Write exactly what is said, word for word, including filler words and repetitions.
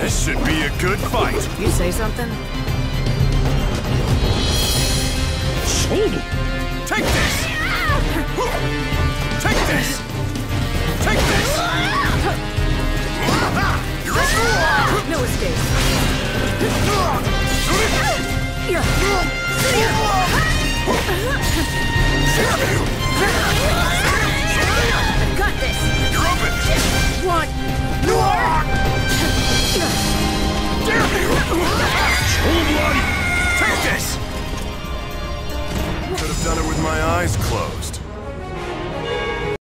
This should be a good fight. You say something? Take this! Take this! Take this! You're up! No escape.